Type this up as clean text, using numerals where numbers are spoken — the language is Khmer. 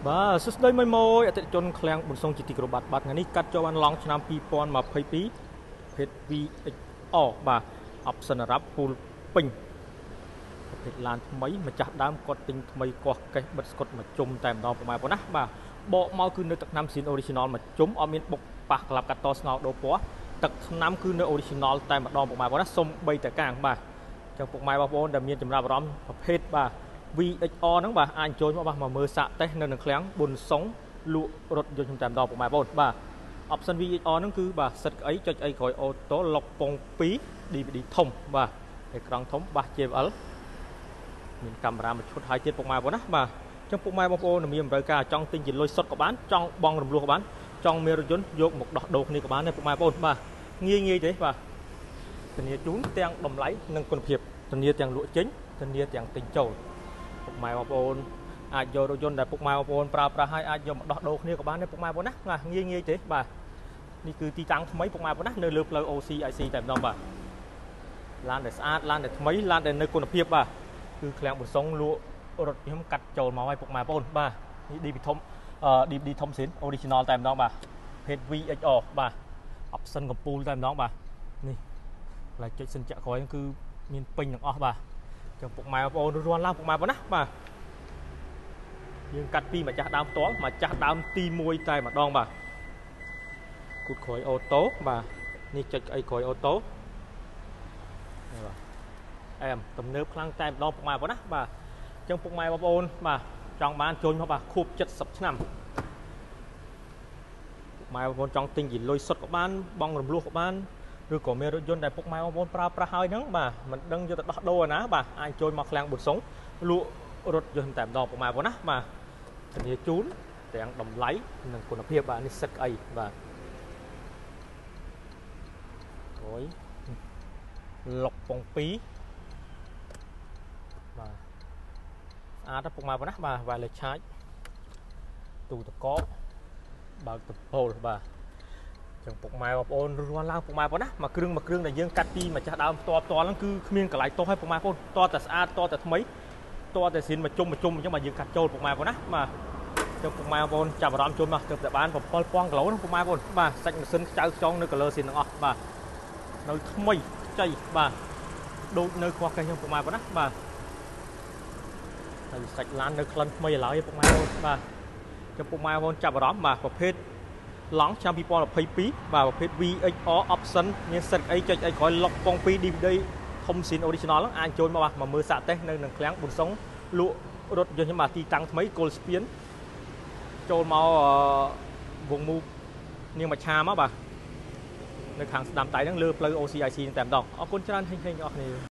Bà, sức đây mới môi, ở tại chôn khlang bùn sông chỉ tì bát bát ngày ní cắt cho anh long năm pi pon mà phơi pi, hết vi ỏ bà, option rap full pin, hết lan mấy mà chặt đám có tinh mấy quạt cái bật cột mà chôm tèm đo của mày bọn á bà, bộ mau cứ nơi tật năm xin original mà chôm ở miền bọc bạc lập cắt to ngào đồ quá, tật năm cứ nơi original tèm mà đo của mày bọn á sông bay tại càng bà, trong bọc mày bà bọn đầm miền chấm ra bóng hết bà. VHO ហ្នឹងបាទអាចចូលមកបាទមើលសាកតេស្តនៅក្នុងឃ្លាំងបុនសុងលក់រថយន្តខ្ញុំតាមដល់ពុកម៉ែបងបាទ option VHO ហ្នឹងគឺបាទសិតអីចុចអីក្រោយអូតូលុកពង2 DVD ធំបាទអេក្រង់ធំបាទ JBL មានកាមេរ៉ាមួយឈុតហើយទៀតពុកម៉ែបងណាបាទអញ្ចឹងពុកម៉ែបងប្អូនមានតម្រូវការចង់ទិញជាលុយសុទ្ធក៏បានចង់បងរំលោះក៏បានចង់មានរថយន្តយកមកដោះដូរគ្នាក៏បានដែរពុកម៉ែបងបាទងាយទេបាទធានាជូនទាំងតម្លៃនិងគុណភាពធានាទាំងលក់ចេញធានាទាំងទិញចូលពុកម៉ែបងប្អូនអាចយករថយន្តដែលពុកម៉ែបងប្អូនប្រើប្រាស់ហើយអាចយកមកដោះដូរគ្នាក៏បានដែរពុកម៉ែបងណាងាយទេបាទនេះគឺទីតាំងថ្មីពុកម៉ែបងណានៅលើផ្លូវ OCIC តែម្ដងបាទឡានដែលស្អាតឡានដែលថ្មីឡានដែលនៅគុណភាពបាទគឺឃ្លាំងបុសុងលក់រថខ្ញុំកាត់ចូលមកឲ្យពុកម៉ែបងប្អូនបាទនេះ DVD ធំDVD ធំស៊ីន original តែម្ដងបាទភេទ VHO បាទ option កំពូលតែម្ដងបាទនេះផ្លែចុចសិនចាក់ក្រោយគឺមានពេញទាំងអស់បាទចឹងពុកម៉ែបងប្អូនរាន់ឡើងពុកម៉ែបងណាបាទយើងកាត់ពីម្ចាស់ដើមផ្ទាល់ម្ចាស់ដើមទី1តែម្ដងបាទគូតក្រោយអូតូបាទនេះចុចអីក្រោយអូតូនេះបាទអែមទំនើបខ្លាំងតែម្ដងពុកម៉ែបងណាបាទចឹងពុកម៉ែបងប្អូនបាទចង់បានចូលមកបាទខួប70ឆ្នាំពុកម៉ែបងប្អូនចង់ទិញជាលុយសុទ្ធក៏បានបងរំលោះក៏បានឬក៏មានរថយន្តដែលពុកម៉ែបងប្អូនប្រើប្រាស់ហើយហ្នឹងបាទមិនដឹងយកទៅដោះដូរណាបាទអាចចូលមកឃ្លាំងបុសុងលក់រថយន្តតែម្ដងពុកម៉ែបងណាបាទធានាជូនទាំងតម្លៃនិងគុណភាពបាទនេះសិតអីបាទអូយលុកពង2បាទស្អាតពុកម៉ែបងណាបាទ wireless charge ទូទឹកកកបើកតពោលបាទចឹងពុកម៉ែបងប្អូនរាន់ឡើងពុកម៉ែបងណាមួយគ្រឿងដែលយើងកាត់ពីម្ចាស់ដើមផ្ទាល់ហ្នឹងគឺគ្មានកន្លែងទោសឲ្យពុកម៉ែបងប្អូនតតែស្អាតតតែថ្មីតតែស៊ីនមកជុំអញ្ចឹងបាទយើងកាត់ចូលពុកម៉ែបងណាបាទចឹងពុកម៉ែបងប្អូនចាប់អារម្មណ៍ជុំមកទៅតែបាន7000គីឡូហ្នឹងពុកម៉ែបងប្អូនបាទសាច់ម៉ាស៊ីនខ្ចៅខ្ចង់នៅ color ស៊ីនទាំងអស់បាទនៅថ្មីខ្ចីបាទដូចនៅខ្វះកេះចឹងពុកម៉ែបងណាបាទហើយសាច់ឡាននៅក្លិនថ្មីឡើយពុកម៉ែបងប្អូនបាទចឹងពុកម៉ែបងប្អូនចាប់អារម្មណ៍បាទប្រភេទឡង់ឆ្នាំ2022បាទប្រភេទ VHO option មានសិតអីចុចអីក្រោយលុកពង2 DVD ធំស៊ីន original ហ្នឹងអាចចូលមកបាទមកមើលសាកតេស្តនៅក្នុងឃ្លាំងបុនសុងលក់រថយន្តខ្ញុំបាទទីតាំងថ្មីគោលស្ពានចូលមកវងមូនាងមច្ឆាមកបាទនៅខាងស្ដាំដៃហ្នឹងលើផ្លូវ OCIC តែម្ដងអរគុណច្រើនហេងៗអស់គ្នា